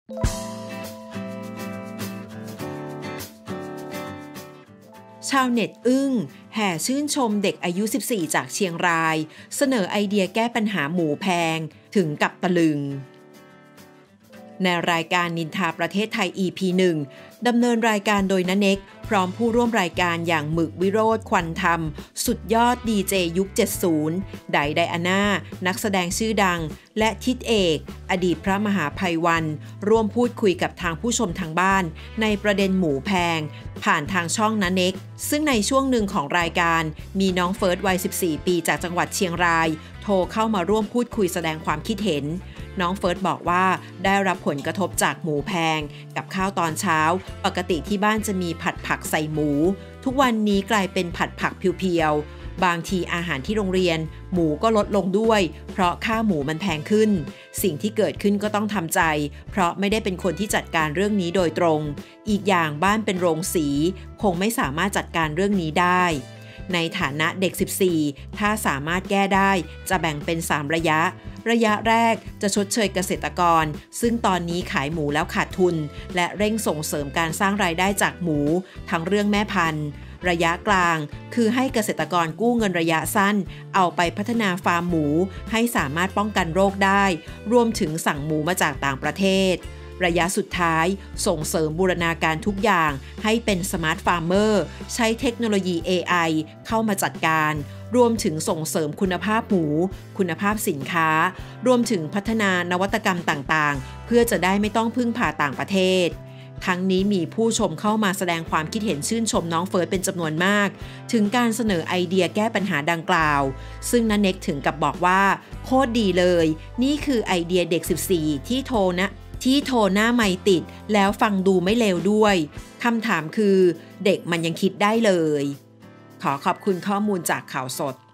ชาวเน็ตอึ้งแห่ชื่นชมเด็กอายุ 14 จากเชียงรายเสนอไอเดียแก้ปัญหาหมูแพงถึงกับตะลึงในรายการนินทาประเทศไทย EP 1 ดำเนินรายการโดยณเน็กพร้อมผู้ร่วมรายการอย่างหมึกวิโรจน์ควันธรรมสุดยอดดีเจยุค 70 ไดอาน่านักแสดงชื่อดังและทิศเอกอดีตพระมหาภัยวันร่วมพูดคุยกับทางผู้ชมทางบ้านในประเด็นหมูแพงผ่านทางช่องณเน็กซึ่งในช่วงหนึ่งของรายการมีน้องเฟิร์สวัย 14 ปีจากจังหวัดเชียงรายโทรเข้ามาร่วมพูดคุยแสดงความคิดเห็นน้องเฟิร์สบอกว่าได้รับผลกระทบจากหมูแพงกับข้าวตอนเช้าปกติที่บ้านจะมีผัดผักใส่หมูทุกวันนี้กลายเป็นผัดผักเพียวๆบางทีอาหารที่โรงเรียนหมูก็ลดลงด้วยเพราะค่าหมูมันแพงขึ้นสิ่งที่เกิดขึ้นก็ต้องทำใจเพราะไม่ได้เป็นคนที่จัดการเรื่องนี้โดยตรงอีกอย่างบ้านเป็นโรงสีคงไม่สามารถจัดการเรื่องนี้ได้ในฐานะเด็ก 14 ถ้าสามารถแก้ได้จะแบ่งเป็น 3 ระยะแรกจะชดเชยเกษตรกรซึ่งตอนนี้ขายหมูแล้วขาดทุนและเร่งส่งเสริมการสร้างรายได้จากหมูทั้งเรื่องแม่พันธุ์ระยะกลางคือให้เกษตรกรกู้เงินระยะสั้นเอาไปพัฒนาฟาร์มหมูให้สามารถป้องกันโรคได้รวมถึงสั่งหมูมาจากต่างประเทศระยะสุดท้ายส่งเสริมบูรณาการทุกอย่างให้เป็นสมาร์ทฟาร์มเมอร์ใช้เทคโนโลยี AI เข้ามาจัดการรวมถึงส่งเสริมคุณภาพหมูคุณภาพสินค้ารวมถึงพัฒนานวัตกรรมต่างๆเพื่อจะได้ไม่ต้องพึ่งพาต่างประเทศทั้งนี้มีผู้ชมเข้ามาแสดงความคิดเห็นชื่นชมน้องเฟิร์สเป็นจำนวนมากถึงการเสนอไอเดียแก้ปัญหาดังกล่าวซึ่งณเน็กถึงกับบอกว่าโคตรดีเลยนี่คือไอเดียเด็ก 14 ที่โทรหน้าไมค์ติดแล้วฟังดูไม่เลวด้วยคำถามคือเด็กมันยังคิดได้เลยขอขอบคุณข้อมูลจากข่าวสด